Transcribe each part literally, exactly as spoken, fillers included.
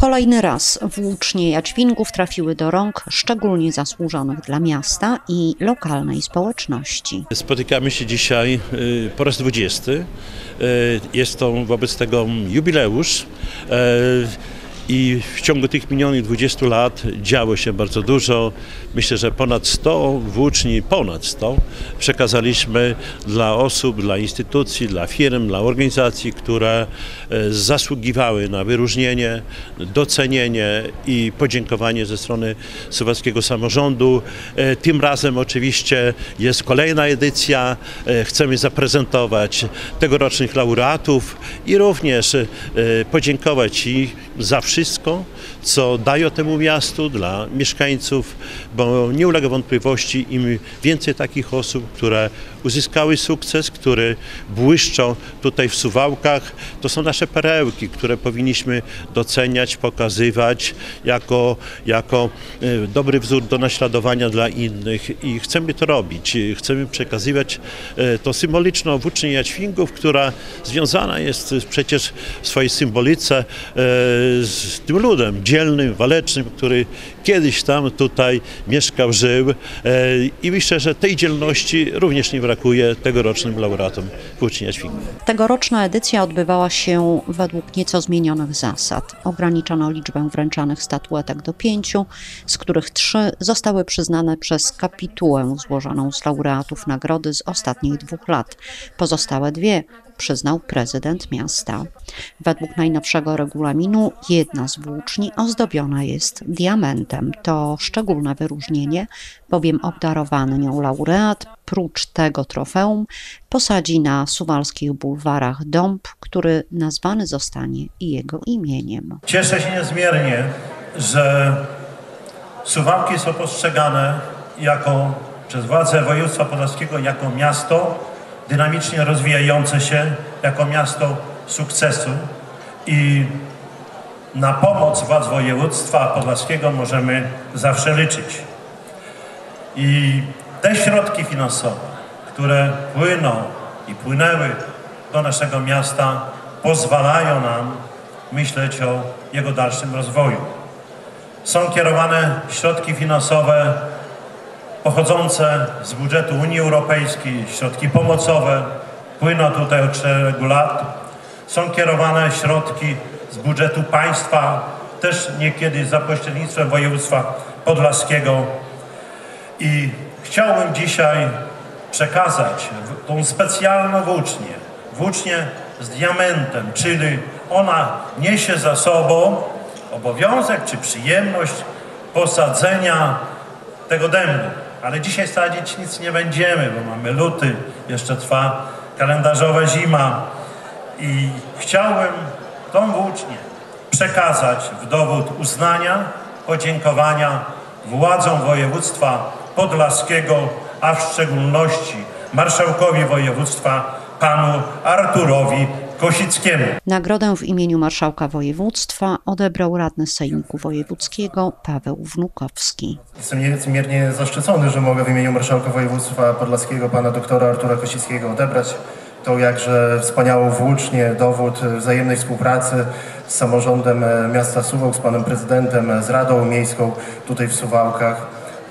Kolejny raz włócznie jadźwingów trafiły do rąk szczególnie zasłużonych dla miasta i lokalnej społeczności. Spotykamy się dzisiaj po raz dwudziesty. Jest to wobec tego jubileusz. I w ciągu tych minionych dwudziestu lat działo się bardzo dużo. Myślę, że ponad sto włóczni, ponad sto przekazaliśmy dla osób, dla instytucji, dla firm, dla organizacji, które zasługiwały na wyróżnienie, docenienie i podziękowanie ze strony suwalskiego samorządu. Tym razem oczywiście jest kolejna edycja. Chcemy zaprezentować tegorocznych laureatów i również podziękować ich za wszystko, co dają temu miastu, dla mieszkańców, bo nie ulega wątpliwości, im więcej takich osób, które uzyskały sukces, które błyszczą tutaj w Suwałkach, to są nasze perełki, które powinniśmy doceniać, pokazywać jako, jako dobry wzór do naśladowania dla innych i chcemy to robić. Chcemy przekazywać to symboliczną włócznię jadźwingów, która związana jest przecież w swojej symbolice z tym ludem dzielnym, walecznym, który kiedyś tam tutaj mieszkał, żył i myślę, że tej dzielności również nie brakuje tegorocznym laureatom włóczni jadźwingów. Tegoroczna edycja odbywała się według nieco zmienionych zasad. Ograniczono liczbę wręczanych statuetek do pięciu, z których trzy zostały przyznane przez kapitułę złożoną z laureatów nagrody z ostatnich dwóch lat. Pozostałe dwie przyznał prezydent miasta. Według najnowszego regulaminu jedna z włóczni ozdobiona jest diamentem. To szczególne wyróżnienie, bowiem obdarowany nią laureat prócz tego trofeum posadzi na suwalskich bulwarach dąb, który nazwany zostanie jego imieniem. Cieszę się niezmiernie, że Suwałki są postrzegane jako, przez władze województwa podlaskiego jako miasto dynamicznie rozwijające się, jako miasto sukcesu i na pomoc władz województwa podlaskiego możemy zawsze liczyć. I te środki finansowe, które płyną i płynęły do naszego miasta, pozwalają nam myśleć o jego dalszym rozwoju. Są kierowane środki finansowe pochodzące z budżetu Unii Europejskiej, środki pomocowe, płyną tutaj od czterech lat. Są kierowane środki z budżetu państwa, też niekiedy za pośrednictwem województwa podlaskiego. I chciałbym dzisiaj przekazać tą specjalną włócznię, włócznię z diamentem, czyli ona niesie za sobą obowiązek czy przyjemność posadzenia tego dębu. Ale dzisiaj sadzić nic nie będziemy, bo mamy luty, jeszcze trwa kalendarzowa zima i chciałbym tą włócznię przekazać w dowód uznania, podziękowania władzom województwa podlaskiego, a w szczególności marszałkowi województwa panu Arturowi Kosickiemu. Nagrodę w imieniu marszałka województwa odebrał radny Sejmiku Wojewódzkiego Paweł Wnukowski. Jestem niezmiernie zaszczycony, że mogę w imieniu marszałka województwa podlaskiego pana doktora Artura Kosickiego odebrać tą jakże wspaniałą włócznię, dowód wzajemnej współpracy z samorządem miasta Suwałk, z panem prezydentem, z Radą Miejską tutaj w Suwałkach.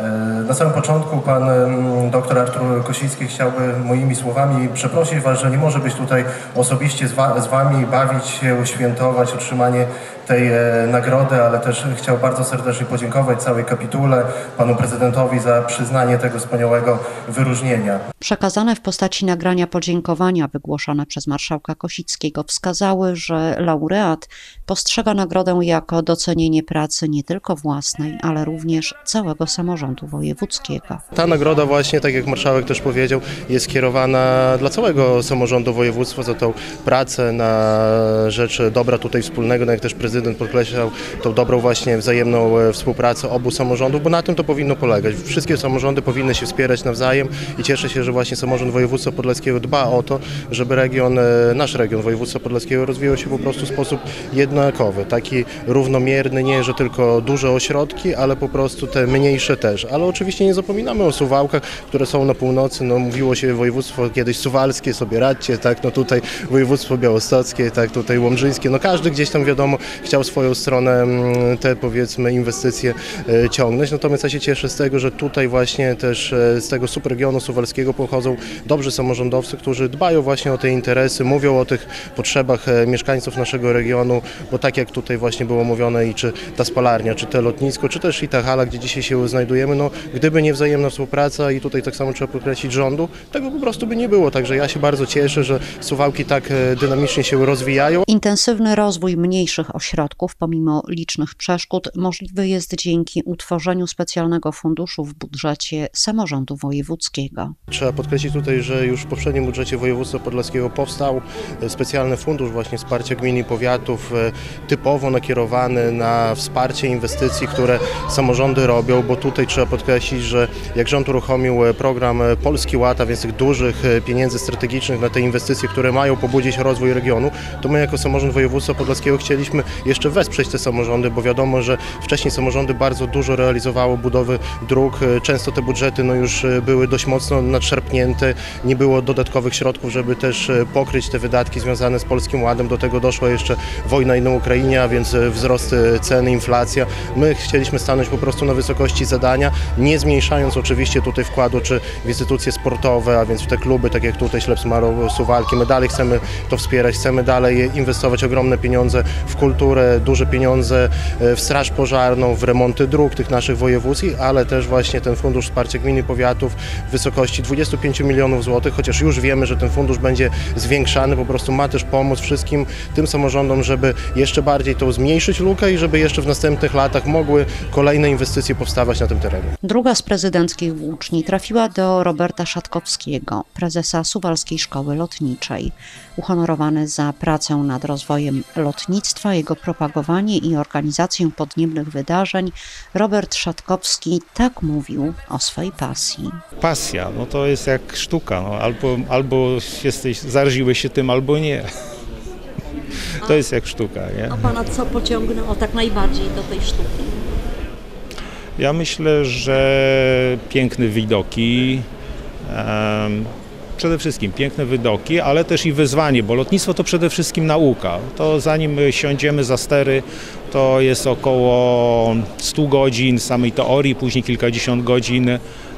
Na samym początku pan doktor Artur Kosicki chciałby moimi słowami przeprosić was, że nie może być tutaj osobiście z, wa z wami, bawić się, świętować otrzymanie tej e, nagrody, ale też chciał bardzo serdecznie podziękować całej kapitule, panu prezydentowi za przyznanie tego wspaniałego wyróżnienia. Przekazane w postaci nagrania podziękowania wygłoszone przez marszałka Kosickiego wskazały, że laureat postrzega nagrodę jako docenienie pracy nie tylko własnej, ale również całego samorządu wojewódzkiego. Ta nagroda właśnie, tak jak marszałek też powiedział, jest kierowana dla całego samorządu województwa za tą pracę na rzecz dobra tutaj wspólnego, no jak też prezydent podkreślał tą dobrą właśnie wzajemną współpracę obu samorządów, bo na tym to powinno polegać. Wszystkie samorządy powinny się wspierać nawzajem i cieszę się, że właśnie samorząd województwa podlaskiego dba o to, żeby region, nasz region województwa podlaskiego rozwijał się po prostu w sposób jednakowy, taki równomierny, nie że tylko duże ośrodki, ale po prostu te mniejsze też. Ale oczywiście nie zapominamy o Suwałkach, które są na północy, no mówiło się województwo kiedyś suwalskie, sobie radźcie, tak, no tutaj województwo białostockie, tak, tutaj łomżyńskie, no każdy gdzieś tam wiadomo chciał w swoją stronę te, powiedzmy, inwestycje ciągnąć. Natomiast ja się cieszę z tego, że tutaj właśnie też z tego subregionu suwalskiego pochodzą dobrzy samorządowcy, którzy dbają właśnie o te interesy, mówią o tych potrzebach mieszkańców naszego regionu, bo tak jak tutaj właśnie było mówione i czy ta spalarnia, czy to lotnisko, czy też i ta hala, gdzie dzisiaj się znajdujemy, no gdyby nie wzajemna współpraca i tutaj tak samo trzeba podkreślić rządu, tego po prostu by nie było. Także ja się bardzo cieszę, że Suwałki tak dynamicznie się rozwijają. Intensywny rozwój mniejszych ośrodków, pomimo licznych przeszkód, możliwy jest dzięki utworzeniu specjalnego funduszu w budżecie samorządu wojewódzkiego. Trzeba podkreślić tutaj, że już w poprzednim budżecie województwa podlaskiego powstał specjalny fundusz właśnie wsparcia gmin i powiatów, typowo nakierowany na wsparcie inwestycji, które samorządy robią, bo tutaj trzeba podkreślić, że jak rząd uruchomił program Polski Ład, a więc tych dużych pieniędzy strategicznych na te inwestycje, które mają pobudzić rozwój regionu, to my jako samorząd województwa podlaskiego chcieliśmy jeszcze wesprzeć te samorządy, bo wiadomo, że wcześniej samorządy bardzo dużo realizowało budowy dróg. Często te budżety no już były dość mocno nadszarpnięte, nie było dodatkowych środków, żeby też pokryć te wydatki związane z Polskim Ładem. Do tego doszła jeszcze wojna i na Ukrainie, a więc wzrost ceny, inflacja. My chcieliśmy stanąć po prostu na wysokości zadania, nie zmniejszając oczywiście tutaj wkładu czy w instytucje sportowe, a więc w te kluby, tak jak tutaj Ślepsk Marow, Suwałki. My dalej chcemy to wspierać, chcemy dalej inwestować ogromne pieniądze w kulturę, duże pieniądze w straż pożarną, w remonty dróg tych naszych wojewódzkich, ale też właśnie ten fundusz wsparcia gmin i powiatów w wysokości dwudziestu pięciu milionów złotych, chociaż już wiemy, że ten fundusz będzie zwiększany, po prostu ma też pomóc wszystkim tym samorządom, żeby jeszcze bardziej to zmniejszyć lukę i żeby jeszcze w następnych latach mogły kolejne inwestycje powstawać na tym terenie. Druga z prezydenckich włóczni trafiła do Roberta Szatkowskiego, prezesa Suwalskiej Szkoły Lotniczej. Uhonorowany za pracę nad rozwojem lotnictwa, jego propagowanie i organizację podniebnych wydarzeń, Robert Szatkowski tak mówił o swojej pasji. Pasja, no to jest jak sztuka, no, albo, albo jesteś, zaraziłeś się tym, albo nie. To jest jak sztuka, nie? A pana co pociągnęło tak najbardziej do tej sztuki? Ja myślę, że piękne widoki, um, przede wszystkim piękne widoki, ale też i wyzwanie, bo lotnictwo to przede wszystkim nauka. To zanim siądziemy za stery, to jest około stu godzin samej teorii, później kilkadziesiąt godzin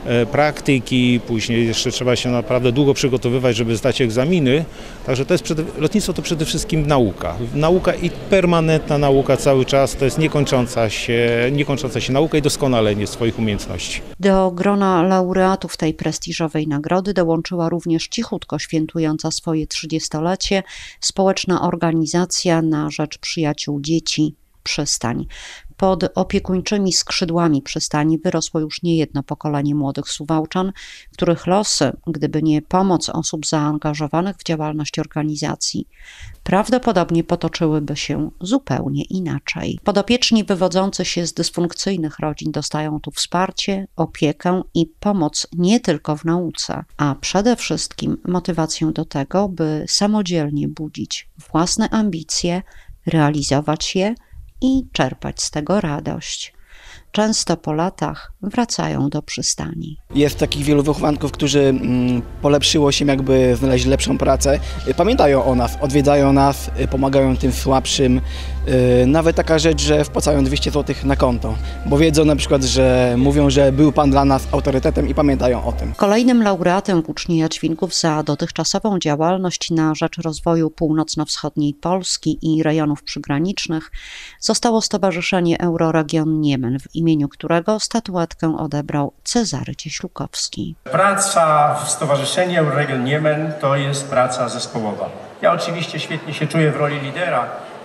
praktyki, później jeszcze trzeba się naprawdę długo przygotowywać, żeby zdać egzaminy. Także to jest przede, lotnictwo to przede wszystkim nauka. Nauka i permanentna nauka cały czas, to jest niekończąca się, niekończąca się nauka i doskonalenie swoich umiejętności. Do grona laureatów tej prestiżowej nagrody dołączyła również cichutko świętująca swoje trzydziestolecie społeczna organizacja na rzecz przyjaciół dzieci Przystań. Pod opiekuńczymi skrzydłami przystani wyrosło już niejedno pokolenie młodych Suwałczan, których losy, gdyby nie pomoc osób zaangażowanych w działalność organizacji, prawdopodobnie potoczyłyby się zupełnie inaczej. Podopieczni wywodzący się z dysfunkcyjnych rodzin dostają tu wsparcie, opiekę i pomoc nie tylko w nauce, a przede wszystkim motywację do tego, by samodzielnie budzić własne ambicje, realizować je i czerpać z tego radość. Często po latach wracają do przystani. Jest takich wielu wychowanków, którzy mm, polepszyło się, jakby znaleźli lepszą pracę. Pamiętają o nas, odwiedzają nas, pomagają tym słabszym. Yy, nawet taka rzecz, że wpłacają dwieście złotych na konto, bo wiedzą na przykład, że mówią, że był pan dla nas autorytetem i pamiętają o tym. Kolejnym laureatem włóczni Jadźwingów za dotychczasową działalność na rzecz rozwoju północno-wschodniej Polski i rejonów przygranicznych zostało Stowarzyszenie Euroregion Niemen, w imieniu którego statuetkę odebrał Cezary Cieślukowski. Praca w Stowarzyszeniu Euroregion Niemen to jest praca zespołowa. Ja oczywiście świetnie się czuję w roli lidera,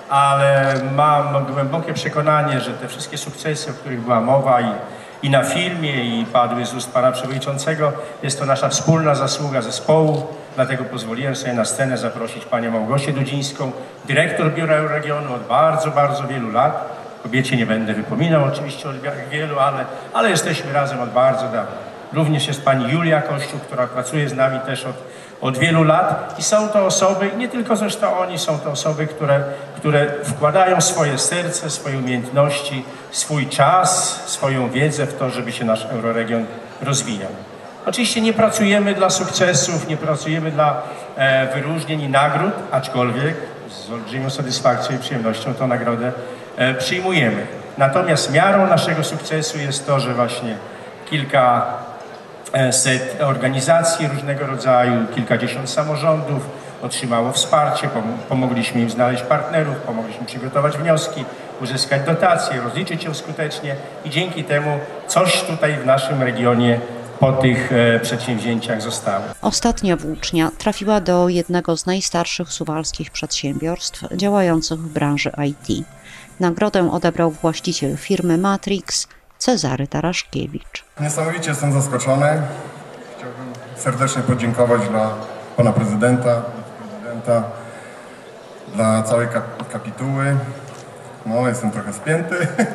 ale mam głębokie przekonanie, że te wszystkie sukcesy, o których była mowa i, i na filmie, i padły z ust pana przewodniczącego, jest to nasza wspólna zasługa zespołu. Dlatego pozwoliłem sobie na scenę zaprosić panią Małgosię Dudzińską, dyrektor Biura Euroregionu od bardzo, bardzo wielu lat. Kobiecie nie będę wypominał oczywiście od wielu, ale, ale jesteśmy razem od bardzo dawna. Również jest pani Julia Kościół, która pracuje z nami też od, od wielu lat i są to osoby, i nie tylko zresztą oni, są to osoby, które, które wkładają swoje serce, swoje umiejętności, swój czas, swoją wiedzę w to, żeby się nasz Euroregion rozwijał. Oczywiście nie pracujemy dla sukcesów, nie pracujemy dla e, wyróżnień i nagród, aczkolwiek z olbrzymią satysfakcją i przyjemnością tę nagrodę e, przyjmujemy. Natomiast miarą naszego sukcesu jest to, że właśnie kilka set organizacji różnego rodzaju, kilkadziesiąt samorządów otrzymało wsparcie, pomogliśmy im znaleźć partnerów, pomogliśmy przygotować wnioski, uzyskać dotacje, rozliczyć ją skutecznie i dzięki temu coś tutaj w naszym regionie po tych e, przedsięwzięciach zostało. Ostatnia włócznia trafiła do jednego z najstarszych suwalskich przedsiębiorstw działających w branży I T. Nagrodę odebrał właściciel firmy Matrix, Cezary Taraszkiewicz. Niesamowicie jestem zaskoczony. Chciałbym serdecznie podziękować dla pana prezydenta, prezydenta dla całej kap kapituły. No, jestem trochę spięty.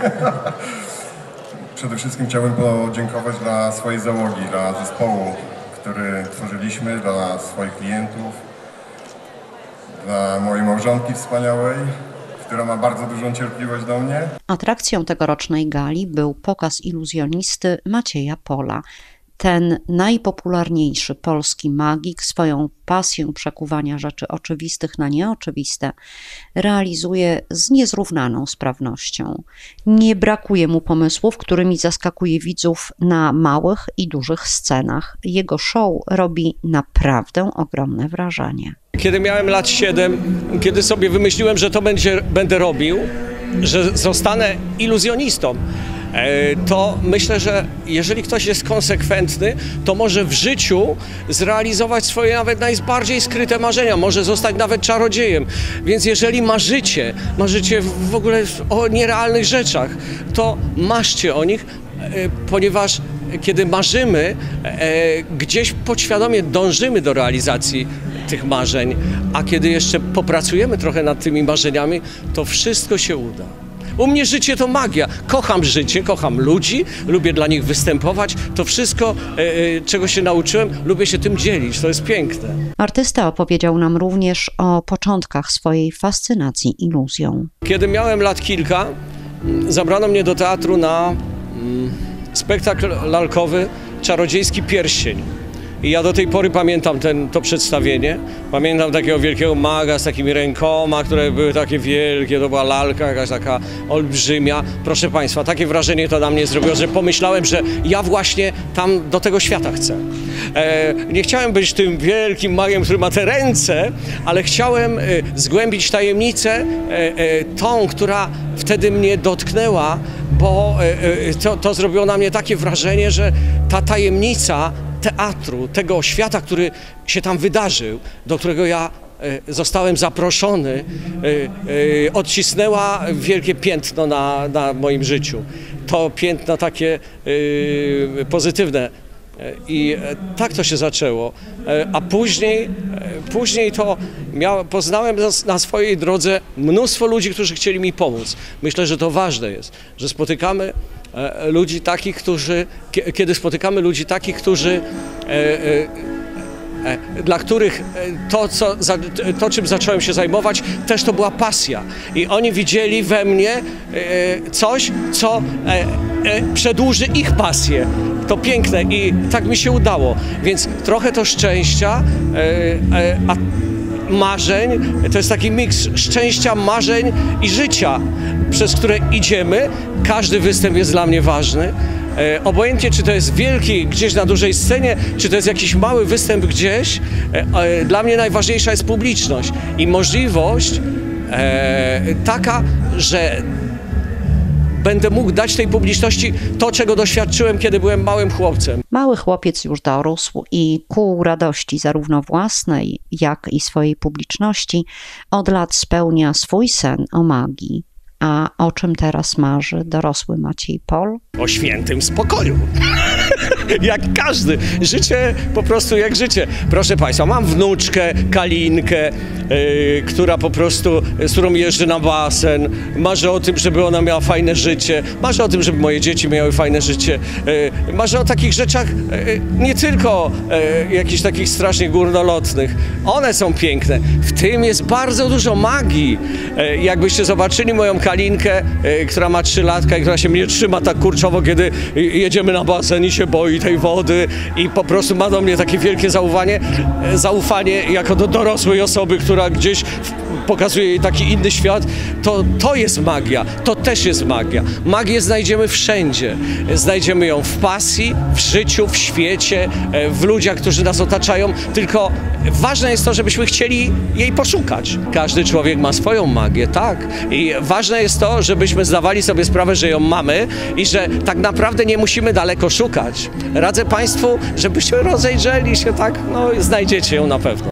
Przede wszystkim chciałbym podziękować dla swojej załogi, dla zespołu, który tworzyliśmy, dla swoich klientów, dla mojej małżonki wspaniałej, która ma bardzo dużą cierpliwość do mnie. Atrakcją tegorocznej gali był pokaz iluzjonisty Macieja Pola. Ten najpopularniejszy polski magik swoją pasję przekuwania rzeczy oczywistych na nieoczywiste realizuje z niezrównaną sprawnością. Nie brakuje mu pomysłów, którymi zaskakuje widzów na małych i dużych scenach. Jego show robi naprawdę ogromne wrażenie. Kiedy miałem lat siedem, kiedy sobie wymyśliłem, że to będzie, będę robił, że zostanę iluzjonistą, to myślę, że jeżeli ktoś jest konsekwentny, to może w życiu zrealizować swoje nawet najbardziej skryte marzenia, może zostać nawet czarodziejem. Więc jeżeli marzycie, marzycie w ogóle o nierealnych rzeczach, to marzcie o nich, ponieważ kiedy marzymy, gdzieś podświadomie dążymy do realizacji tych marzeń, a kiedy jeszcze popracujemy trochę nad tymi marzeniami, to wszystko się uda. U mnie życie to magia. Kocham życie, kocham ludzi, lubię dla nich występować. To wszystko, e, czego się nauczyłem, lubię się tym dzielić. To jest piękne. Artysta opowiedział nam również o początkach swojej fascynacji iluzją. Kiedy miałem lat kilka, zabrano mnie do teatru na mm, spektakl lalkowy Czarodziejski Pierścień. I ja do tej pory pamiętam ten, to przedstawienie. Pamiętam takiego wielkiego maga z takimi rękoma, które były takie wielkie. To była lalka jakaś taka olbrzymia. Proszę Państwa, takie wrażenie to na mnie zrobiło, że pomyślałem, że ja właśnie tam do tego świata chcę. E, nie chciałem być tym wielkim magiem, który ma te ręce, ale chciałem e, zgłębić tajemnicę e, e, tą, która wtedy mnie dotknęła, bo e, e, to, to zrobiło na mnie takie wrażenie, że ta tajemnica teatru, tego świata, który się tam wydarzył, do którego ja e, zostałem zaproszony, e, e, odcisnęła wielkie piętno na, na moim życiu. To piętno takie e, pozytywne. I tak to się zaczęło. A później, później to miał, poznałem na swojej drodze mnóstwo ludzi, którzy chcieli mi pomóc. Myślę, że to ważne jest, że spotykamy ludzi takich, którzy, kiedy spotykamy ludzi takich, którzy, dla których to, co, to, czym zacząłem się zajmować, też to była pasja. I oni widzieli we mnie coś, co przedłuży ich pasję. To piękne i tak mi się udało. Więc trochę to szczęścia, a marzeń, to jest taki miks szczęścia, marzeń i życia, przez które idziemy. Każdy występ jest dla mnie ważny. E, obojętnie, czy to jest wielki gdzieś na dużej scenie, czy to jest jakiś mały występ gdzieś, e, e, dla mnie najważniejsza jest publiczność i możliwość e, taka, że będę mógł dać tej publiczności to, czego doświadczyłem, kiedy byłem małym chłopcem. Mały chłopiec już dorósł i ku radości zarówno własnej, jak i swojej publiczności od lat spełnia swój sen o magii. A o czym teraz marzy dorosły Maciej Pol? O świętym spokoju. Jak każdy. Życie po prostu jak życie. Proszę Państwa, mam wnuczkę, Kalinkę, yy, która po prostu, z którą jeżdżę na basen. Marzę o tym, żeby ona miała fajne życie. Marzę o tym, żeby moje dzieci miały fajne życie. Yy, marzę o takich rzeczach yy, nie tylko yy, jakichś takich strasznie górnolotnych. One są piękne. W tym jest bardzo dużo magii. Yy, jakbyście zobaczyli moją Kalinkę, yy, która ma trzy latka i która się mnie trzyma tak kurczowo, kiedy jedziemy na basen i się boi, jednolitej wody i po prostu ma do mnie takie wielkie zaufanie, zaufanie jako do dorosłej osoby, która gdzieś pokazuje jej taki inny świat, to to jest magia, to też jest magia. Magię znajdziemy wszędzie. Znajdziemy ją w pasji, w życiu, w świecie, w ludziach, którzy nas otaczają, tylko ważne jest to, żebyśmy chcieli jej poszukać. Każdy człowiek ma swoją magię, tak. I ważne jest to, żebyśmy zdawali sobie sprawę, że ją mamy i że tak naprawdę nie musimy daleko szukać. Radzę Państwu, żebyście rozejrzeli się, tak, no znajdziecie ją na pewno.